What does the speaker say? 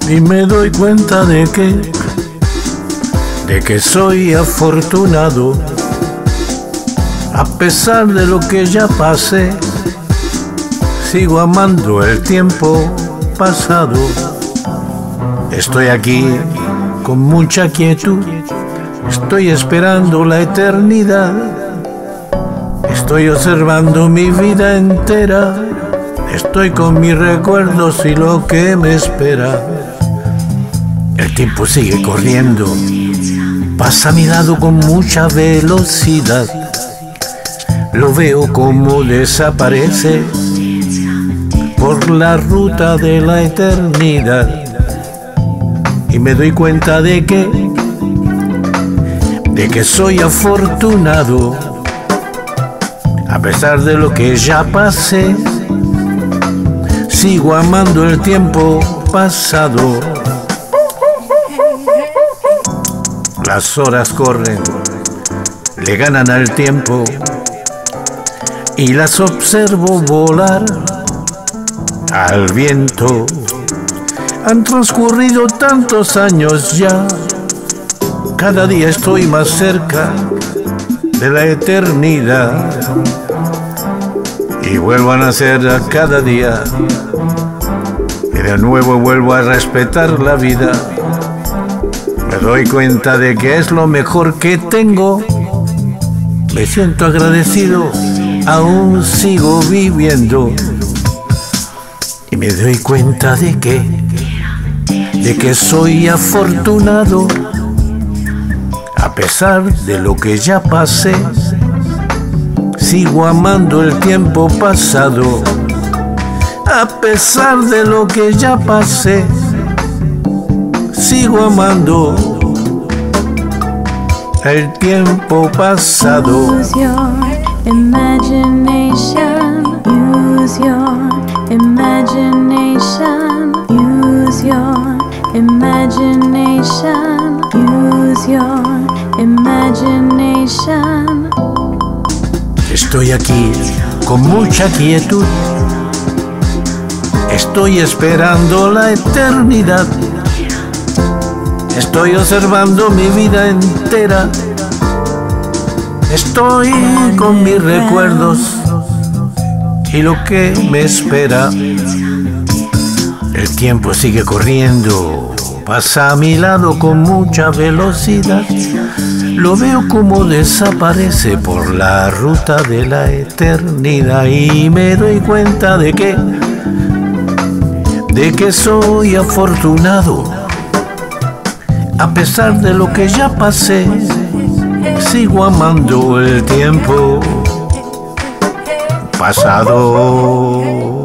y me doy cuenta de que soy afortunado. A pesar de lo que ya pasé, sigo amando el tiempo pasado. Estoy aquí con mucha quietud, estoy esperando la eternidad. Estoy observando mi vida entera, estoy con mis recuerdos y lo que me espera. El tiempo sigue corriendo, pasa a mi lado con mucha velocidad. Lo veo como desaparece por la ruta de la eternidad. Y me doy cuenta de que soy afortunado. A pesar de lo que ya pasé, sigo amando el tiempo pasado. Las horas corren, le ganan al tiempo, y las observo volar al viento. Han transcurrido tantos años ya, cada día estoy más cerca de la eternidad. Y vuelvo a nacer a cada día, y de nuevo vuelvo a respetar la vida. Me doy cuenta de que es lo mejor que tengo. Me siento agradecido, aún sigo viviendo. Y me doy cuenta de que soy afortunado. A pesar de lo que ya pasé, sigo amando el tiempo pasado. A pesar de lo que ya pasé, sigo amando el tiempo pasado. Use your imagination. Use your imagination. Use your imagination. Use your imagination. Estoy aquí con mucha quietud, estoy esperando la eternidad. Estoy observando mi vida entera, estoy con mis recuerdos y lo que me espera. El tiempo sigue corriendo, pasa a mi lado con mucha velocidad. Lo veo como desaparece por la ruta de la eternidad. Y me doy cuenta de que soy afortunado. A pesar de lo que ya pasé, sigo amando el tiempo pasado.